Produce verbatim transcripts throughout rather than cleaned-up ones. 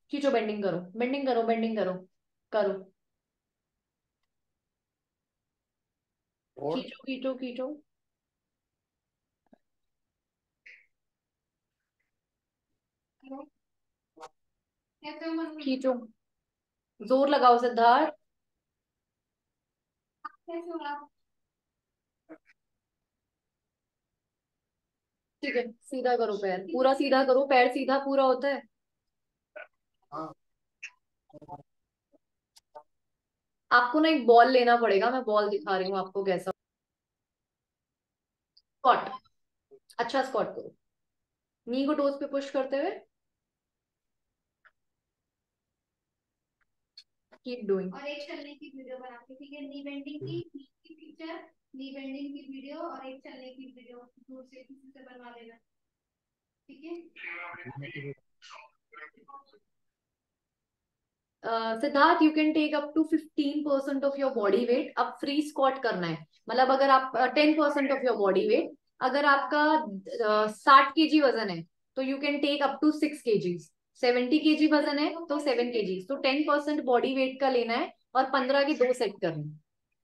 खींचो, बेंडिंग करो, बेंडिंग करो, बेंडिंग करो, करो, और खींचो खींचो खींचो, खींचो, जोर लगाओ सिद्धार्थ। ठीक है, सीधा करो, पैर पूरा सीधा करो, पैर सीधा पूरा होता है। हाँ। आपको ना एक बॉल लेना पड़ेगा, मैं बॉल दिखा रही हूँ आपको कैसा। स्क्वाट, अच्छा स्क्वाट करो, नी को टोस पे पुश करते हुए, कीप डूइंग। और एक चलने की वीडियो बना के, ठीक है, नी बेंडिंग की नी की पिक्चर, नी बेंडिंग की वीडियो और एक चलने की वीडियो दूर से किसी से बनवा लेना, ठीक है। Siddharth, you can take up to fifteen percent of your body weight. अब फ्री स्क्वाट करना है, मतलब अगर आप ten percent of your body weight, अगर आपका साठ केजी वजन है तो you can take up to six KGs. Seventy KG वजन है तो सेवन केजीज, तो टेन परसेंट बॉडी वेट का लेना है और पंद्रह के दो सेट करने हैं।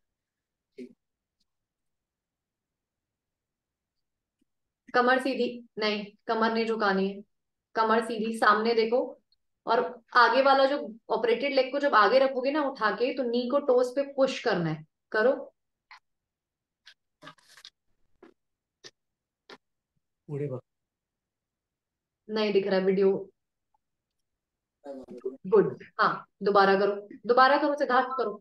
कमर सीधी, नहीं कमर नहीं झुकानी है, कमर सीधी सामने देखो। और आगे वाला जो ऑपरेटेड लेग को जब आगे रखोगे ना उठा के, तो नी को टोस पे पुश करना है, करो। पूरे वक्त नहीं दिख रहा वीडियो। गुड, हाँ, दोबारा करो, दोबारा करो सिद्धार्थ, करो।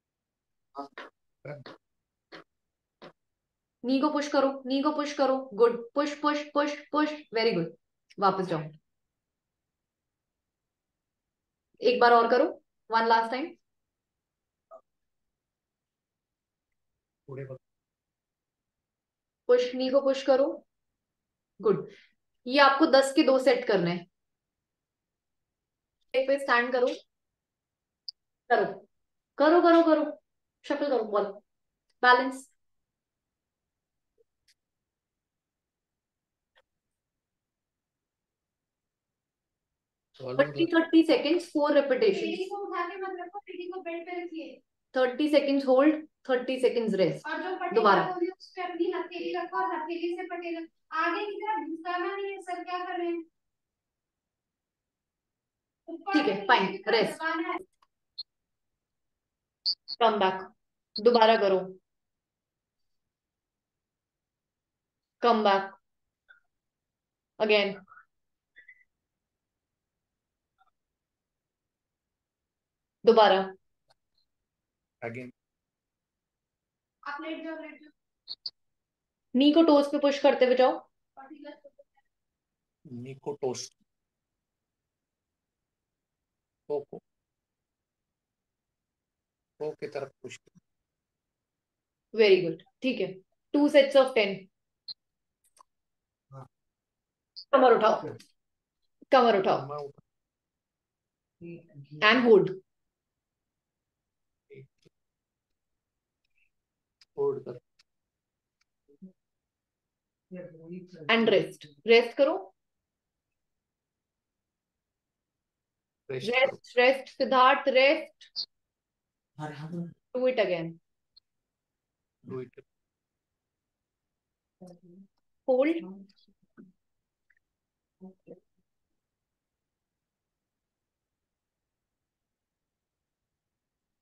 नी को पुश करो, नी को पुश करो, good, push push push push, very good. वापस जाओ, एक बार और करो, वन लास्ट टाइम। पूरे वक्त पुश, नी को पुश करो, गुड। ये आपको दस के दो सेट करने हैं। एक पे स्टैंड करो, करो करो करो करो, शफल करो ball, balance. Thirty thirty seconds, four repetition. Thirty seconds hold, thirty seconds rest, दोबारा। अपनी हथेली रखो और हथेली से पटेल आगे की तरफ घुसाना नहीं है सर, क्या कर रहे हैं। ठीक है, फाइन, रेस्ट, कम बैक, दोबारा करो, कम बैक अगेन, दोबारा। अगेन। आप लेट जाओ, लेट जाओ, नी को टोस पे पुश करते हुए जाओ। निको टोस्ट टो को टो की तरफ पुश। वेरी गुड, ठीक है, टू सेट्स ऑफ टेन। हाँ। कमर उठाओ, कमर उठाओ कमर उठा एंड होल्ड, होल्ड कर। एंड रेस्ट, रेस्ट करो, रेस्ट करो। रेस्ट रेस्ट सिद्धार्थ, रेस्ट, हाँ हाँ। Do it again, do it. Hold,